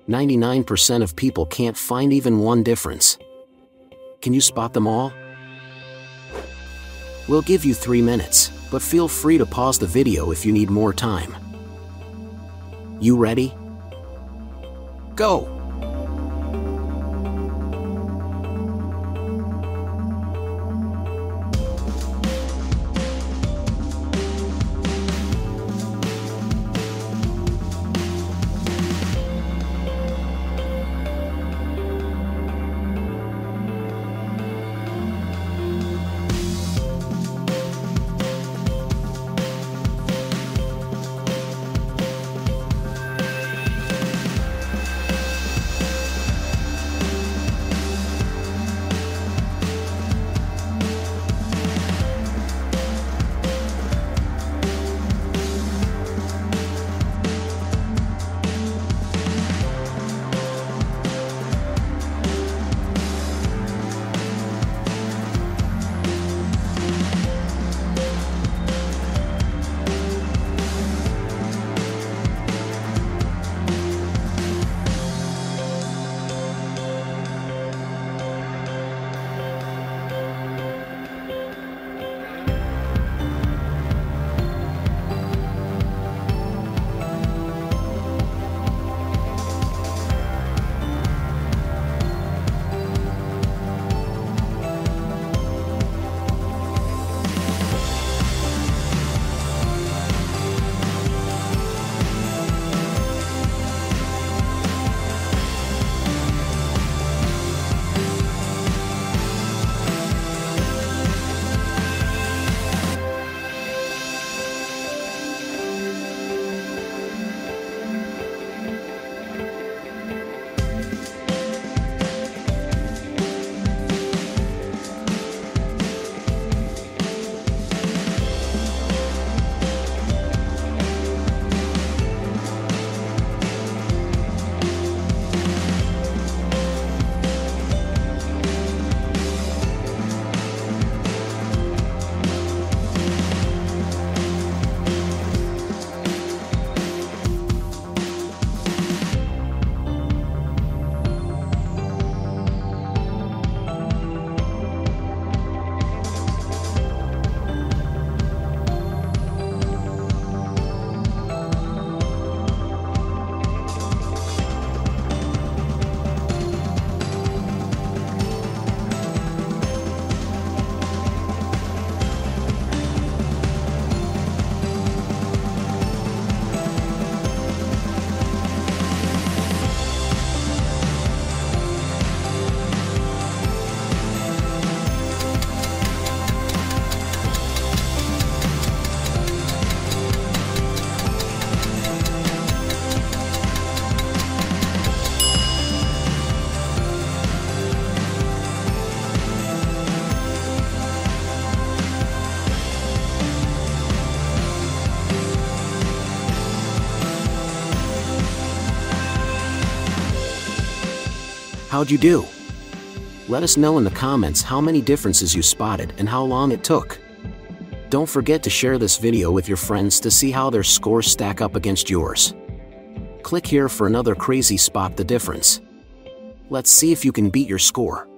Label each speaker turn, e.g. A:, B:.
A: 99% of people can't find even one difference. Can you spot them all? We'll give you 3 minutes, but feel free to pause the video if you need more time. You ready? Go! How'd you do? Let us know in the comments how many differences you spotted and how long it took. Don't forget to share this video with your friends to see how their scores stack up against yours. Click here for another crazy spot the difference. Let's see if you can beat your score.